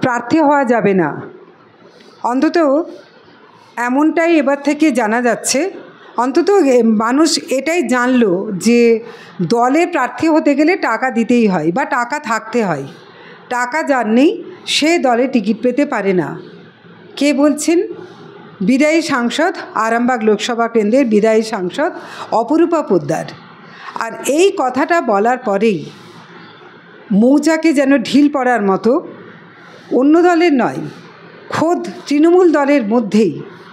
প্রার্থী হওয়া যাবে না, অন্তত এমনটাই এবার থেকে জানা যাচ্ছে। অন্তত মানুষ এটাই জানলো যে দলে প্রার্থী হতে গেলে টাকা দিতেই হয় বা টাকা থাকতে হয়। টাকা যার নেই সে দলে টিকিট পেতে পারে না। কে বলছেন? বিদায়ী সাংসদ, আরামবাগ লোকসভা কেন্দ্রের বিদায়ী সাংসদ অপরূপা পোদ্দার। আর এই কথাটা বলার পরেই মৌচাকে যেন ঢিল পড়ার মতো অন্য দলের নয়, খোদ তৃণমূল দলের মধ্যেই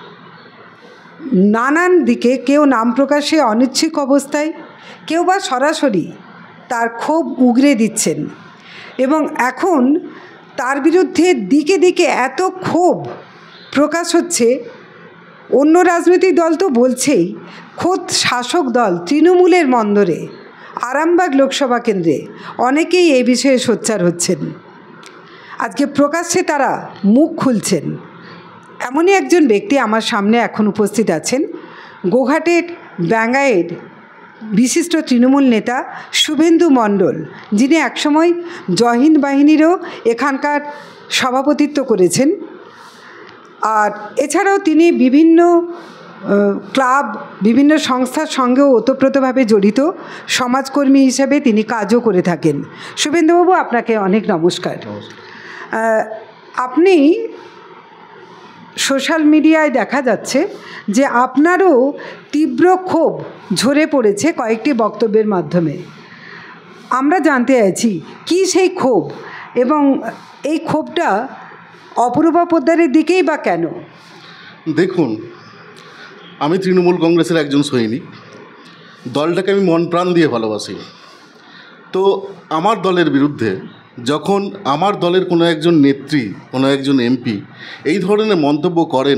নানান দিকে কেউ নাম প্রকাশে অনিচ্ছুক অবস্থায়, কেউ বা সরাসরি তার ক্ষোভ উগরে দিচ্ছেন। এবং এখন তার বিরুদ্ধে দিকে দিকে এত ক্ষোভ প্রকাশ হচ্ছে, অন্য রাজনৈতিক দল তো বলছেই, খোদ শাসক দল তৃণমূলের মন্দরে আরামবাগ লোকসভা কেন্দ্রে অনেকেই এই বিষয়ে সোচ্চার হচ্ছেন। আজকে প্রকাশ্যে তারা মুখ খুলছেন। এমনই একজন ব্যক্তি আমার সামনে এখন উপস্থিত আছেন, গোঘাটের ব্যাঙ্গাইয়ের বিশিষ্ট তৃণমূল নেতা শুভেন্দু মণ্ডল, যিনি একসময় জয় হিন্দ বাহিনীরও এখানকার সভাপতিত্ব করেছেন। আর এছাড়াও তিনি বিভিন্ন ক্লাব, বিভিন্ন সংস্থার সঙ্গেও ওতপ্রোতভাবে জড়িত, সমাজকর্মী হিসেবে তিনি কাজও করে থাকেন। শুভেন্দুবাবু, আপনাকে অনেক নমস্কার। আপনি সোশ্যাল মিডিয়ায় দেখা যাচ্ছে যে আপনারও তীব্র ক্ষোভ ঝরে পড়েছে কয়েকটি বক্তব্যের মাধ্যমে। আমরা জানতে চাইছি কী সেই ক্ষোভ, এবং এই ক্ষোভটা অপরূপা পোদ্দারের দিকেই বা কেন? দেখুন, আমি তৃণমূল কংগ্রেসের একজন সৈনিক। দলটাকে আমি মন প্রাণ দিয়ে ভালোবাসি। তো আমার দলের বিরুদ্ধে যখন আমার দলের কোনো একজন নেত্রী, কোনো একজন এমপি এই ধরনের মন্তব্য করেন,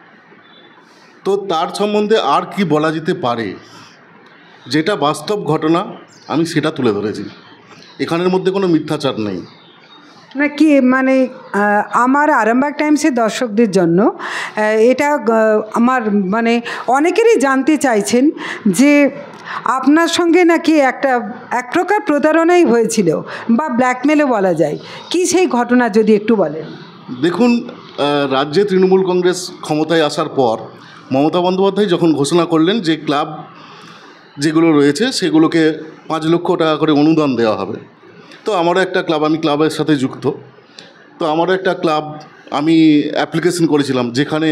তো তার সম্বন্ধে আর কি বলা যেতে পারে? যেটা বাস্তব ঘটনা আমি সেটা তুলে ধরেছি, এখানের মধ্যে কোনো মিথ্যাচার নেই। না কি মানে আমার আরামবাগ টাইমসের দর্শকদের জন্য এটা আমার মানে অনেকেরই জানতে চাইছেন যে আপনার সঙ্গে নাকি এক প্রকার প্রতারণাই হয়েছিল বা ব্ল্যাকমেলও বলা যায়। কি সেই ঘটনা যদি একটু বলেন। দেখুন, রাজ্যে তৃণমূল কংগ্রেস ক্ষমতায় আসার পর মমতা বন্দ্যোপাধ্যায় যখন ঘোষণা করলেন যে ক্লাব যেগুলো রয়েছে সেগুলোকে 5 লক্ষ টাকা করে অনুদান দেওয়া হবে, তো আমারও একটা ক্লাব, আমি ক্লাবের সাথে যুক্ত, তো আমারও একটা ক্লাব, আমি অ্যাপ্লিকেশন করেছিলাম যেখানে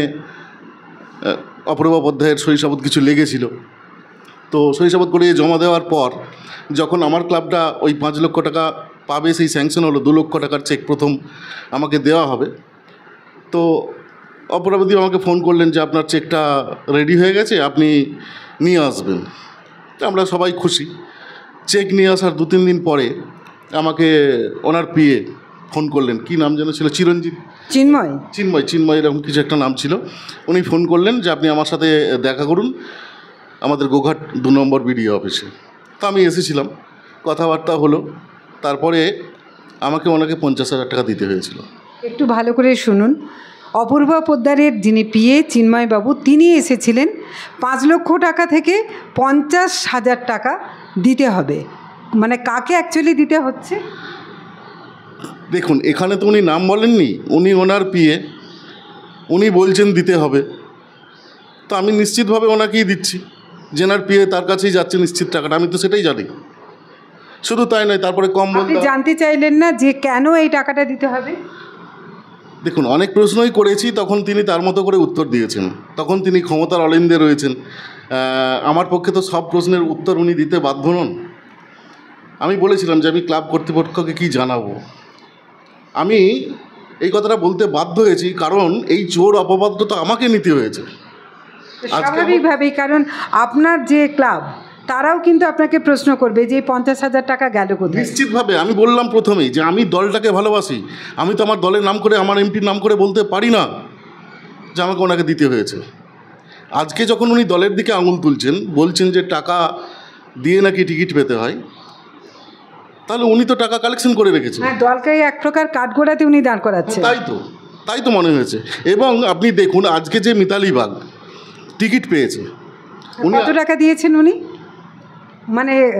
অপরূপা অধ্যায়ের শৈশবত কিছু লেগেছিল। তো শৈশবত করে জমা দেওয়ার পর যখন আমার ক্লাবটা ওই 5 লক্ষ টাকা পাবে, সেই স্যাংশন হলো 2 লক্ষ টাকার চেক প্রথম আমাকে দেওয়া হবে। তো অপরাধী আমাকে ফোন করলেন যে আপনার চেকটা রেডি হয়ে গেছে, আপনি নিয়ে আসবেন। আমরা সবাই খুশি। চেক নিয়ে আসার 2-3 দিন পরে আমাকে ওনার পিএ ফোন করলেন, কি নাম যেন ছিল, চিন্ময় এরকম কিছু একটা নাম ছিল। উনি ফোন করলেন যে আপনি আমার সাথে দেখা করুন আমাদের গোঘাট 2 নম্বর বিডিও অফিসে। তো আমি এসেছিলাম, কথাবার্তা হলো, তারপরে আমাকে ওনাকে 50,000 টাকা দিতে হয়েছিল। একটু ভালো করে শুনুন। অপূর্বা পোদ্দারের যিনি পিএ চিন্ময়বাবু, তিনি এসেছিলেন 5 লক্ষ টাকা থেকে 50,000 টাকা দিতে হবে। মানে কাকে অ্যাকচুয়ালি দিতে হচ্ছে? দেখুন, এখানে তো উনি নাম বলেননি, উনি ওনার পিএ, উনি বলছেন দিতে হবে, তো আমি নিশ্চিতভাবে ওনাকেই দিচ্ছি। যেনার পিএ তার কাছেই যাচ্ছে নিশ্চিত টাকাটা, আমি তো সেটাই জানি। শুধু তাই নয়, তারপরে কম আপনি জানতে চাইলেন না যে কেন এই টাকাটা দিতে হবে? দেখুন, অনেক প্রশ্নই করেছি, তখন তিনি তার মতো করে উত্তর দিয়েছেন। তখন তিনি ক্ষমতার অলিন্দে রয়েছেন, আমার পক্ষে তো সব প্রশ্নের উত্তর উনি দিতে বাধ্য নন। আমি বলেছিলাম যে আমি ক্লাব কর্তৃপক্ষকে কি জানাবো। আমি এই কথাটা বলতে বাধ্য হয়েছি কারণ এই চোর অপবাদটা তো আমাকে নিতে হয়েছে স্বাভাবিকভাবেই, কারণ আপনার যে ক্লাব তারাও কিন্তু আপনাকে প্রশ্ন করবে যে 50,000 টাকা গেল কোথায়। নিশ্চিতভাবে আমি বললাম প্রথমেই যে আমি দলটাকে ভালোবাসি, আমি তো আমার দলের নাম করে, আমার এমপির নাম করে বলতে পারি না যে আমাকে ওনাকে দিতে হয়েছে। আজকে যখন উনি দলের দিকে আঙুল তুলছেন, বলছেন যে টাকা দিয়ে নাকি টিকিট পেতে হয়, তাহলে উনি তো টাকা কালেকশন করে রেখেছেন। হ্যাঁ, দলকে এক প্রকার কাঠগোড়াতে উনি দাঁড় করাচ্ছেন। তাই তো মনে হয়েছে। এবং আপনি দেখুন, আজকে যে মিতালি বাগ টিকিট পেয়েছে, কত টাকা দিয়েছেন উনি? মানে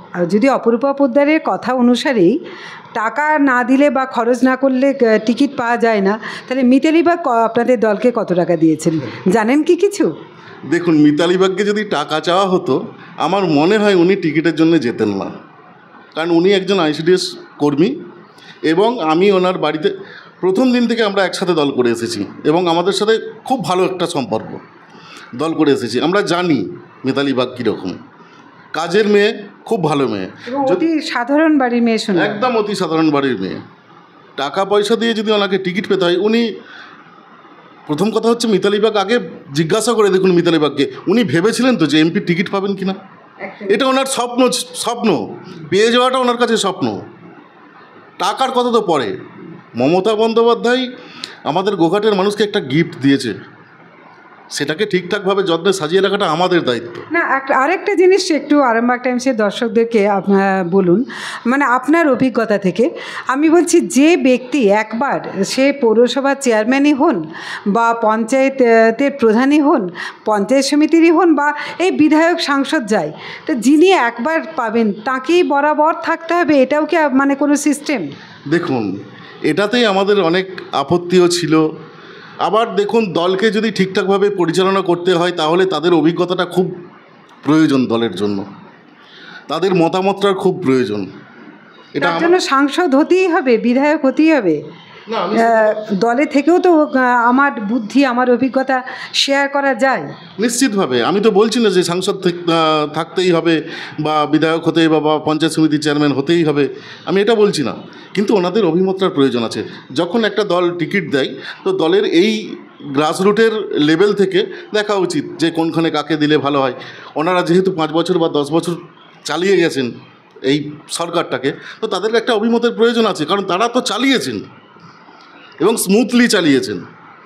যদি অপরূপা পোদ্দারের কথা অনুসারেই টাকা না দিলে বা খরচ না করলে টিকিট পাওয়া যায় না, তাহলে মিতালি বাগ আপনাদের দলকে কত টাকা দিয়েছেন জানেন কি কিছু? দেখুন, মিতালি বাগকে যদি টাকা চাওয়া হতো আমার মনে হয় উনি টিকিটের জন্য যেতেন না, কারণ উনি একজন আইসিডিএস কর্মী এবং আমি ওনার বাড়িতে প্রথম দিন থেকে আমরা একসাথে দল করে এসেছি এবং আমাদের সাথে খুব ভালো একটা সম্পর্ক, দল করে এসেছি। আমরা জানি মিতালি বাগ কীরকম কাজের মেয়ে, খুব ভালো মেয়ে, এবং অতি সাধারণ বাড়ির মেয়ে শুনে, একদম অতি সাধারণ বাড়ির মেয়ে। টাকা পয়সা দিয়ে যদি ওনাকে টিকিট পেতে হয়, উনি প্রথম কথা হচ্ছে মিতালি বাগ আগে জিজ্ঞাসা করে দেখুন মিতালি বাগকে, উনি ভেবেছিলেন তো যে এমপির টিকিট পাবেন কি না? এটা ওনার স্বপ্ন পেয়ে যাওয়াটা ওনার কাছে স্বপ্ন। টাকার কথা তো পরে। মমতা বন্দ্যোপাধ্যায় আমাদের গোঘাটের মানুষকে একটা গিফট দিয়েছে, সেটাকে ঠিকঠাকভাবে যত্নে সাজিয়ে রাখাটা আমাদের দায়িত্ব। না, আরেকটা জিনিস একটু আরামবাগ টাইমসের দর্শকদেরকে বলুন, মানে আপনার অভিজ্ঞতা থেকে আমি বলছি, যে ব্যক্তি একবার সে পৌরসভার চেয়ারম্যানই হন বা পঞ্চায়েতের প্রধানই হন, পঞ্চায়েত সমিতিরই হন বা এই বিধায়ক সাংসদ যায়, তো যিনি একবার পাবেন তাকেই বরাবর থাকতে হবে, এটাও কি মানে কোনো সিস্টেম? দেখুন, এটাতেই আমাদের অনেক আপত্তিও ছিল। আবার দেখুন, দলকে যদি ঠিকঠাকভাবে পরিচালনা করতে হয় তাহলে তাদের অভিজ্ঞতাটা খুব প্রয়োজন, দলের জন্য তাদের মতামতটার খুব প্রয়োজন। এটার জন্য সাংসদ হতেই হবে, বিধায়ক হতেই হবে। দলে থেকেও তো আমার বুদ্ধি, আমার অভিজ্ঞতা শেয়ার করা যায় নিশ্চিতভাবে। আমি তো বলছি না যে সাংসদ থাকতেই হবে বা বিধায়ক হতেই বা পঞ্চায়েত সমিতির চেয়ারম্যান হতেই হবে, আমি এটা বলছি না, কিন্তু ওনাদের অভিমতটার প্রয়োজন আছে। যখন একটা দল টিকিট দেয় তো দলের এই গ্রাসরুটের লেভেল থেকে দেখা উচিত যে কোনখানে কাকে দিলে ভালো হয়। ওনারা যেহেতু 5 বছর বা 10 বছর চালিয়ে গেছেন এই সরকারটাকে, তো তাদের একটা অভিমতের প্রয়োজন আছে, কারণ তারা তো চালিয়েছেন এবং স্মুথলি চালিয়েছেন।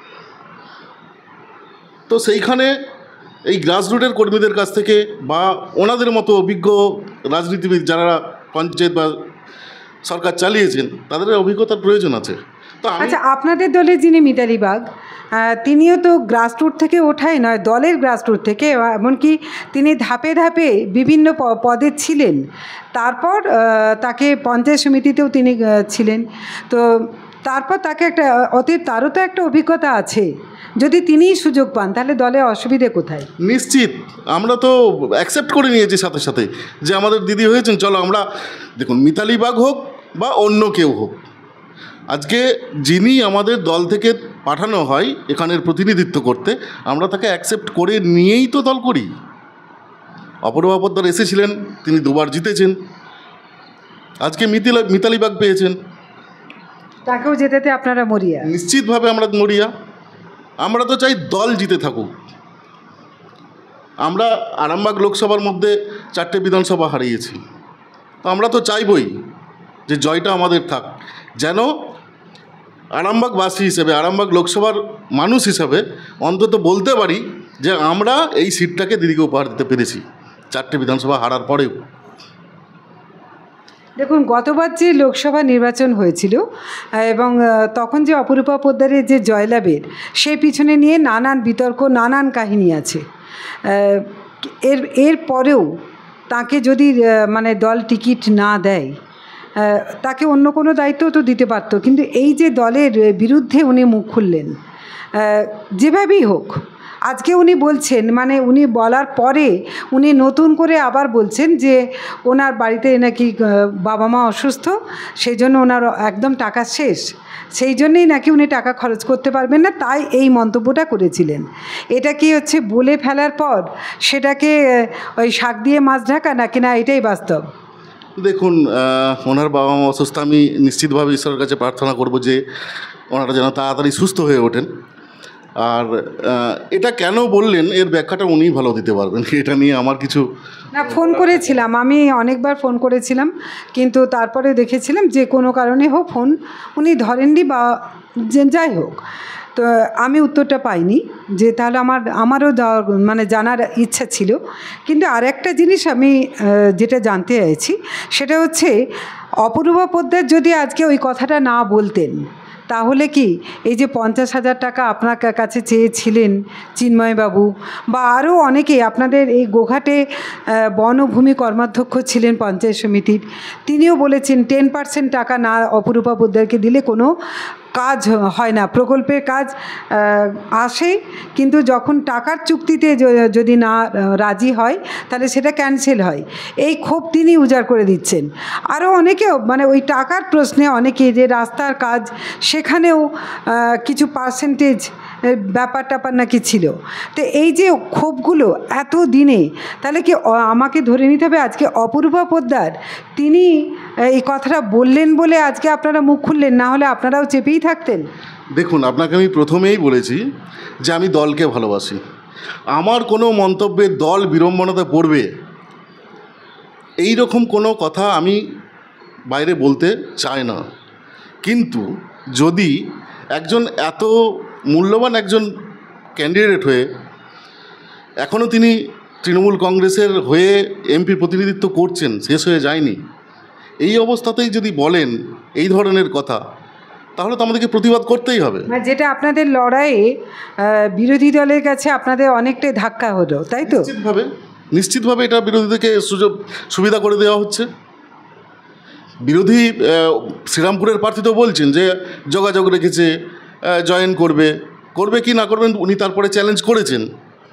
তো সেইখানে এই গ্রাসরুটের কর্মীদের কাছ থেকে বা ওনাদের মতো অভিজ্ঞ রাজনীতিবিদ যারা পঞ্চায়েত বা সরকার চালিয়েছেন, তাদের অভিজ্ঞতার প্রয়োজন আছে। তো আচ্ছা, আপনাদের দলের যিনি মিতালি বাগ, তিনিও তো গ্রাসরুট থেকে ওঠাই নয়, দলের গ্রাসরুট থেকে, এমনকি তিনি ধাপে ধাপে বিভিন্ন পদে ছিলেন, তারপর তাকে পঞ্চায়েত সমিতিতেও তিনি ছিলেন, তো তারপর তাকে একটা তারও তো একটা অভিজ্ঞতা আছে। যদি তিনিই সুযোগ পান তাহলে দলে অসুবিধে কোথায়? নিশ্চিত, আমরা তো অ্যাকসেপ্ট করে নিয়েছি সাথে সাথে যে আমাদের দিদি হয়েছেন, চলো আমরা, দেখুন মিতালি বাগ হোক বা অন্য কেউ হোক, আজকে যিনি আমাদের দল থেকে পাঠানো হয় এখানের প্রতিনিধিত্ব করতে, আমরা তাকে অ্যাকসেপ্ট করে নিয়েই তো দল করি। অপরূপা পোদ্দার এসেছিলেন, তিনি 2বার জিতেছেন, আজকে মিতালি বাগ পেয়েছেন, তাকেও জেতাতে আপনারা মরিয়া? নিশ্চিতভাবে আমরা মরিয়া। আমরা তো চাই দল জিতে থাকুক। আমরা আরামবাগ লোকসভার মধ্যে 4টে বিধানসভা হারিয়েছি, তো আমরা তো চাইবই যে জয়টা আমাদের থাক, যেন আরামবাগবাসী হিসেবে, আরামবাগ লোকসভার মানুষ হিসাবে অন্তত বলতে পারি যে আমরা এই সিটটাকে দিদিকে উপহার দিতে পেরেছি 4টে বিধানসভা হারার পরেও। দেখুন, গতবার যে লোকসভা নির্বাচন হয়েছিল এবং তখন যে অপরূপা পোদ্দারের যে জয়লাভের, সেই পিছনে নিয়ে নানান বিতর্ক, নানান কাহিনী আছে। এর পরেও তাকে যদি মানে দল টিকিট না দেয়, তাকে অন্য কোনো দায়িত্ব তো দিতে পারতো, কিন্তু এই যে দলের বিরুদ্ধে উনি মুখ খুললেন, যেভাবেই হোক, আজকে উনি বলছেন, মানে উনি বলার পরে উনি নতুন করে আবার বলছেন যে ওনার বাড়িতে নাকি বাবা মা অসুস্থ, সেই জন্য ওনার একদম টাকা শেষ, সেই জন্যেই নাকি উনি টাকা খরচ করতে পারবেন না, তাই এই মন্তব্যটা করেছিলেন। এটা কি হচ্ছে বলে ফেলার পর সেটাকে ওই শাক দিয়ে মাছ ঢাকা, নাকি না এটাই বাস্তব? দেখুন, ওনার বাবা মা অসুস্থ, আমি নিশ্চিতভাবে ঈশ্বরের কাছে প্রার্থনা করব যে ওনারা যেন তাড়াতাড়ি সুস্থ হয়ে ওঠেন। আর এটা কেন বললেন এর ব্যাখ্যাটা উনিই ভালো দিতে পারবেন, এটা নিয়ে আমার কিছু না। ফোন করেছিলাম, আমি অনেকবার ফোন করেছিলাম, কিন্তু তারপরে দেখেছিলাম যে কোনো কারণে হোক ফোন উনি ধরেননি বা যাই হোক, তো আমি উত্তরটা পাইনি, যে তাহলে আমারও মানে জানার ইচ্ছা ছিল। কিন্তু আর একটা জিনিস আমি যেটা জানতে চাইছি সেটা হচ্ছে, অপরূপা পোদ্দার যদি আজকে ওই কথাটা না বলতেন তাহলে কি এই যে 50,000 টাকা আপনার কাছে চেয়েছিলেন চিন্ময়বাবু বা আরও অনেকেই, আপনাদের এই গোঘাটে বন ও ভূমি কর্মাধ্যক্ষ ছিলেন পঞ্চায়েত সমিতির, তিনিও বলেছেন 10% টাকা না অপরূপা পোদ্দারকে দিলে কোনো কাজ হয় না, প্রকল্পের কাজ আসে কিন্তু যখন টাকার চুক্তিতে যদি না রাজি হয় তাহলে সেটা ক্যান্সেল হয়। এই ক্ষোভ তিনি উজাড় করে দিচ্ছেন। আরও অনেকেও মানে ওই টাকার প্রশ্নে অনেকে যে রাস্তার কাজ সেখানেও কিছু পার্সেন্টেজ ব্যাপার ট্যাপার নাকি ছিল। তো এই যে ক্ষোভগুলো এত দিনে, তাহলে কি আমাকে ধরে নিতে হবে আজকে অপরূপা পোদ্দার তিনি এই কথাটা বললেন বলে আজকে আপনারা মুখ খুললেন, না হলে আপনারাও চেপেই থাকতেন? দেখুন, আপনাকে আমি প্রথমেই বলেছি যে আমি দলকে ভালোবাসি। আমার কোনো মন্তব্যে দল বিড়ম্বনাতে পড়বে এই রকম কোনো কথা আমি বাইরে বলতে চাই না। কিন্তু যদি একজন এত মূল্যবান একজন ক্যান্ডিডেট হয়ে এখনও তিনি তৃণমূল কংগ্রেসের হয়ে এমপি প্রতিনিধিত্ব করছেন, শেষ হয়ে যায়নি, এই অবস্থাতেই যদি বলেন এই ধরনের কথা, তাহলে তো আমাদেরকে প্রতিবাদ করতেই হবে। যেটা আপনাদের লড়াইয়ে বিরোধী দলের কাছে আপনাদের অনেকটাই ধাক্কা হলো, তাই তো? নিশ্চিতভাবে এটা বিরোধীদেরকে সুবিধা করে দেওয়া হচ্ছে। বিরোধী শ্রীরামপুরের প্রার্থী তো বলছেন যে যোগাযোগ রেখেছে, জয়েন করবে, করবে কি না করবেন উনি তারপরে চ্যালেঞ্জ করেছেন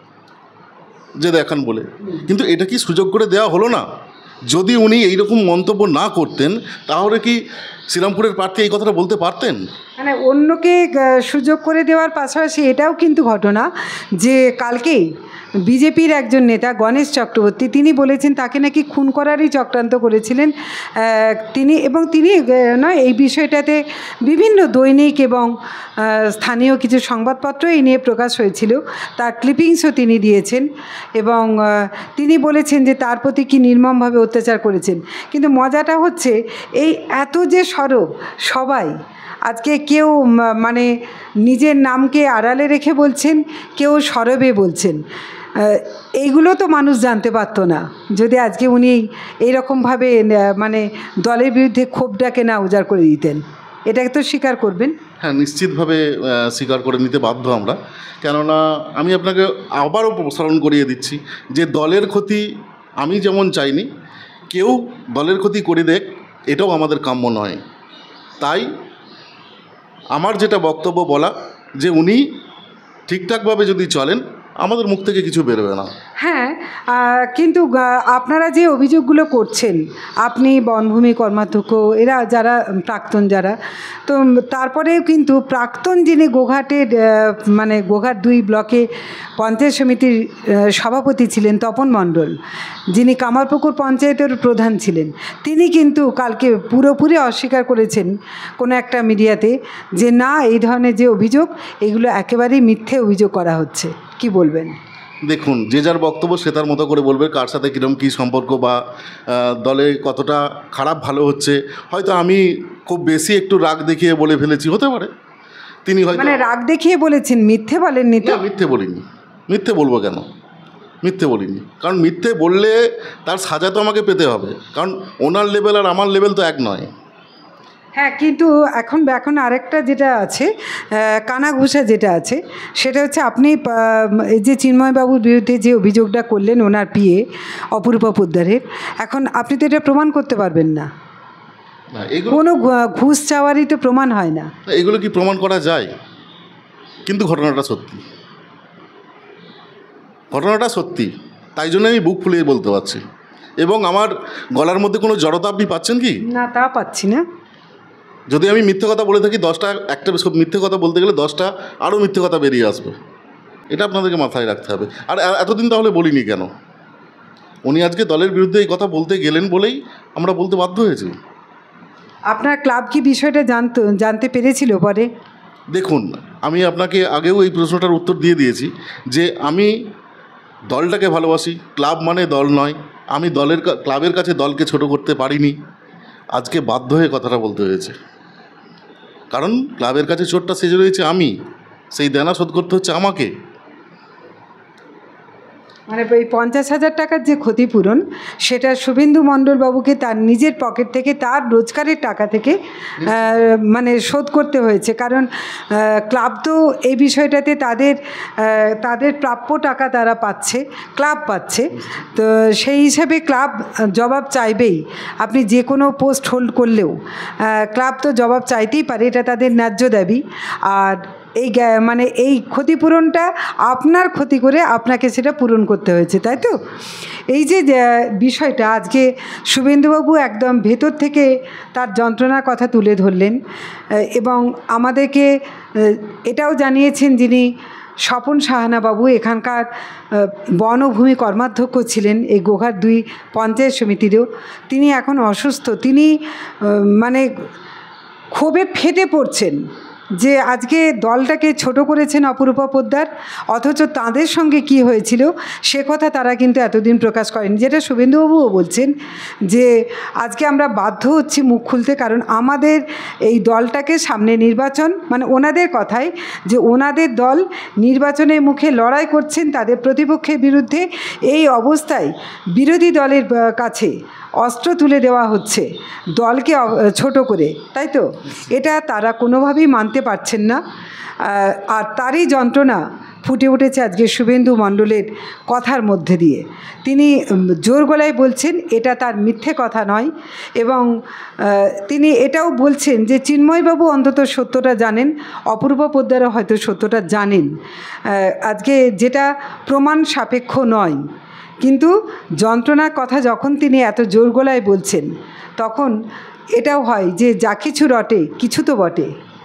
যে দেখান বলে। কিন্তু এটা কি সুযোগ করে দেওয়া হলো না? যদি উনি এইরকম মন্তব্য না করতেন তাহলে কি শ্রীরামপুরের প্রার্থী এই কথাটা বলতে পারতেন? মানে অন্যকে সুযোগ করে দেওয়ার পাশাপাশি এটাও কিন্তু ঘটনা যে কালকেই বিজেপির একজন নেতা গণেশ চক্রবর্তী তিনি বলেছেন তাকে নাকি খুন করারই চক্রান্ত করেছিলেন তিনি, এবং তিনি নয় এই বিষয়টাতে বিভিন্ন দৈনিক এবং স্থানীয় কিছু সংবাদপত্র এই নিয়ে প্রকাশ হয়েছিল, তার ক্লিপিংসও তিনি দিয়েছেন এবং তিনি বলেছেন যে তার প্রতি কি নির্মমভাবে অত্যাচার করেছেন। কিন্তু মজাটা হচ্ছে এই এত যে সরব সবাই আজকে কেউ মানে নিজের নামকে আড়ালে রেখে বলছেন, কেউ সরবে বলছেন, এইগুলো তো মানুষ জানতে পারতো না যদি আজকে উনি এইরকমভাবে মানে দলের বিরুদ্ধে ক্ষোভটাকে না উজাড় করে দিতেন। এটাকে তো স্বীকার করবেন? হ্যাঁ, নিশ্চিতভাবে স্বীকার করে নিতে বাধ্য আমরা। কেননা আমি আপনাকে আবারও স্মরণ করিয়ে দিচ্ছি যে দলের ক্ষতি আমি যেমন চাইনি, কেউ দলের ক্ষতি করে দেখ এটাও আমাদের কাম্য নয়। তাই আমার যেটা বক্তব্য বলা যে উনি ঠিকঠাকভাবে যদি চলেন আমাদের মুখ থেকে কিছু বেরোবে না। হ্যাঁ, কিন্তু আপনারা যে অভিযোগগুলো করছেন, আপনি বনভূমি কর্মাধ্যক্ষ, এরা যারা প্রাক্তন যারা, তো তারপরেও কিন্তু প্রাক্তন যিনি গোঘাটের মানে গোঘাট 2 ব্লকে পঞ্চায়েত সমিতির সভাপতি ছিলেন তপন মণ্ডল, যিনি কামারপুকুর পঞ্চায়েতের প্রধান ছিলেন, তিনি কিন্তু কালকে পুরোপুরি অস্বীকার করেছেন কোনো একটা মিডিয়াতে যে না এই ধরনের যে অভিযোগ এগুলো একেবারেই মিথ্যে অভিযোগ করা হচ্ছে। কি বলবেন? দেখুন, যে যার বক্তব্য সে তার মতো করে বলবে, কার সাথে কীরকম কী সম্পর্ক বা দলে কতটা খারাপ ভালো হচ্ছে, হয়তো আমি খুব বেশি একটু রাগ দেখিয়ে বলে ফেলেছি, হতে পারে। তিনি হয়তো মানে রাগ দেখিয়ে বলেছেন, মিথ্যে বলেননি তো? মিথ্যে বলিনি। মিথ্যে বলবো কেন? মিথ্যে বলিনি, কারণ মিথ্যে বললে তার সাজা তো আমাকে পেতে হবে, কারণ ওনার লেভেল আর আমার লেভেল তো এক নয়। হ্যাঁ, কিন্তু এখন আরেকটা যেটা আছে কানাঘুষা যেটা আছে সেটা হচ্ছে আপনি এই যে চিন্ময়বাবুর বিরুদ্ধে যে অভিযোগটা করলেন ওনার পিএ অপরূপা পোদ্দারের, এখন আপনি তো এটা প্রমাণ করতে পারবেন না, কোনো ঘুষ চাওয়ারই তো প্রমাণ হয় না। এগুলো কি প্রমাণ করা যায়? কিন্তু ঘটনাটা সত্যি, ঘটনাটা সত্যি, তাই জন্য আমি বুক ফুলিয়ে বলতে পারছি। এবং আমার গলার মধ্যে কোনো জড়তা আপনি পাচ্ছেন কি? না, তা পাচ্ছি না। যদি আমি মিথ্যে কথা বলে থাকি, 10টা একটা মিথ্যে কথা বলতে গেলে 10টা আরও মিথ্যে কথা বেরিয়ে আসবে, এটা আপনাদেরকে মাথায় রাখতে হবে। আর এতদিন তাহলে বলিনি কেন? উনি আজকে দলের বিরুদ্ধে এই কথা বলতে গেলেন বলেই আমরা বলতে বাধ্য হয়েছি। আপনার ক্লাব কি বিষয়টা জানতে পেরেছিল পরে? দেখুন, আমি আপনাকে আগেও এই প্রশ্নটার উত্তর দিয়ে দিয়েছি যে আমি দলটাকে ভালোবাসি, ক্লাব মানে দল নয়। আমি ক্লাবের কাছে দলকে ছোট করতে পারিনি, আজকে বাধ্য হয়ে কথাটা বলতে হয়েছে, কারণ ক্লাবের কাছে চোটটা সেজে রয়েছে আমি, সেই দেনা শোধ করতে হচ্ছে আমাকে। মানে এই 50,000 টাকার যে ক্ষতিপূরণ সেটা শুভেন্দু মণ্ডলবাবুকে তার নিজের পকেট থেকে তার রোজগারের টাকা থেকে মানে শোধ করতে হয়েছে, কারণ ক্লাব তো এই বিষয়টাতে তাদের প্রাপ্য টাকা তারা পাচ্ছে, ক্লাব পাচ্ছে। তো সেই হিসাবে ক্লাব জবাব চাইবেই। আপনি যে কোনো পোস্ট হোল্ড করলেও ক্লাব তো জবাব চাইতেই পারে, এটা তাদের ন্যায্য দাবি। আর মানে এই ক্ষতিপূরণটা আপনার ক্ষতি করে আপনাকে সেটা পূরণ করতে হয়েছে, তাই তো? এই যে বিষয়টা আজকে শুভেন্দুবাবু একদম ভেতর থেকে তার যন্ত্রণার কথা তুলে ধরলেন এবং আমাদেরকে এটাও জানিয়েছেন, যিনি স্বপন সাহানাবাবু এখানকার বন ও ভূমি কর্মাধ্যক্ষ ছিলেন এই গোঘাট 2 পঞ্চায়েত সমিতিরও, তিনি এখন অসুস্থ। তিনি মানে ক্ষোভে ফেটে পড়ছেন যে আজকে দলটাকে ছোট করেছেন অপরূপা পোদ্দার, অথচ তাদের সঙ্গে কি হয়েছিল সে কথা তারা কিন্তু এতদিন প্রকাশ করেনি। যেটা শুভেন্দুবাবুও বলছেন যে আজকে আমরা বাধ্য হচ্ছি মুখ খুলতে, কারণ আমাদের এই দলটাকে সামনে নির্বাচন, মানে ওনাদের কথায় যে ওনাদের দল নির্বাচনের মুখে লড়াই করছেন তাদের প্রতিপক্ষের বিরুদ্ধে। এই অবস্থায় বিরোধী দলের কাছে অস্ত্র তুলে দেওয়া হচ্ছে দলকে ছোট করে, তাই তো? এটা তারা কোনোভাবেই মানতে পারছেন না। আর তারই যন্ত্রণা ফুটে উঠেছে আজকে শুভেন্দু মণ্ডলের কথার মধ্যে দিয়ে। তিনি জোর গলায় বলছেন এটা তার মিথ্যে কথা নয়, এবং তিনি এটাও বলছেন যে চিন্ময়বাবু অন্তত সত্যটা জানেন, অপূর্ব পোদ্দারও হয়তো সত্যটা জানেন, আজকে যেটা প্রমাণ সাপেক্ষ নয়। কিন্তু যন্ত্রণার কথা যখন তিনি এত জোর গলায় বলছেন তখন এটাও হয় যে যা কিছু রটে কিছু তো বটে।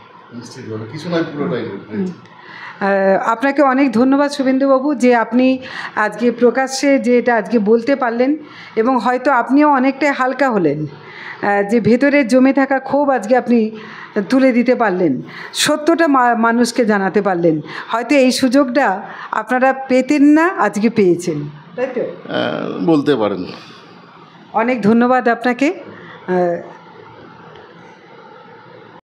আপনাকে অনেক ধন্যবাদ শুভেন্দুবাবু যে আপনি আজকে প্রকাশ্যে যে এটা আজকে বলতে পারলেন, এবং হয়তো আপনিও অনেকটাই হালকা হলেন, যে ভেতরে জমে থাকা ক্ষোভ আজকে আপনি তুলে দিতে পারলেন, সত্যটা মানুষকে জানাতে পারলেন। হয়তো এই সুযোগটা আপনারা পেতেন না, আজকে পেয়েছেন, তাই তো? বলতে পারেন। অনেক ধন্যবাদ আপনাকে।